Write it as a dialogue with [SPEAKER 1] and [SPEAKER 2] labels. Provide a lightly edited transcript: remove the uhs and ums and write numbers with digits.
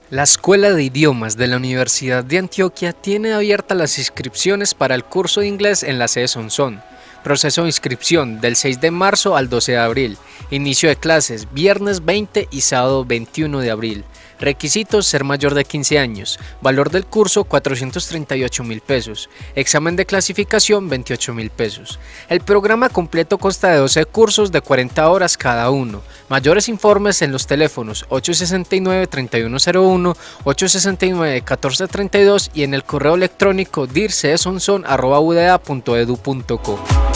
[SPEAKER 1] La Escuela de Idiomas de la Universidad de Antioquia tiene abiertas las inscripciones para el curso de inglés en la sede Sonsón. Proceso de inscripción del 6 de marzo al 12 de abril. Inicio de clases viernes 20 y sábado 21 de abril. Requisitos: ser mayor de 15 años. Valor del curso: 438.000 pesos. Examen de clasificación: 28.000 pesos. El programa completo consta de 12 cursos de 40 horas cada uno. Mayores informes en los teléfonos 869-3101, 869-1432 y en el correo electrónico dircesonson@uda.edu.co.